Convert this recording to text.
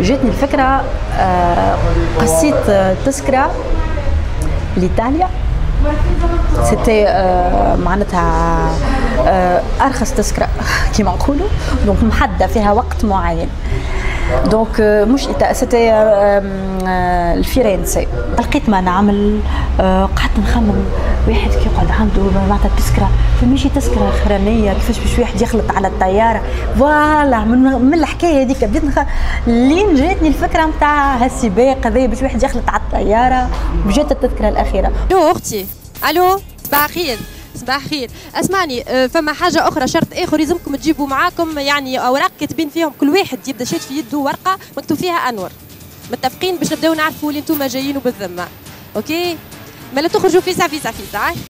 جاتني الفكرة قصيت تذكرة لإيطاليا. سيتي معناتها أرخص تذكرة كيما نقولوا، دونك محددة فيها وقت معين. دونك مش سيتي الفيرنسي. لقيت ما نعمل، قعدت نخمم واحد كي يقعد عنده معناتها تذكرة، فماشي تذكرة أخرانية كيفاش باش واحد يخلط على الطيارة. فوالا من الحكاية هذيك بديت لين جاتني الفكرة نتاع هالسباق هذايا باش واحد يخلط على الطيارة، وجات التذكرة الأخيرة. الو أختي، الو صباح الخير. صباح الخير، اسمعني، فما حاجة أخرى، شرط آخر يلزمكم تجيبوا معاكم يعني أوراق كاتبين فيهم، كل واحد يبدا شاد في يده ورقة مكتوب فيها أنور. متفقين باش نبداو نعرفوا اللي انتم جايين بالذمة، أوكي؟ مالا تخرجوا فيسا.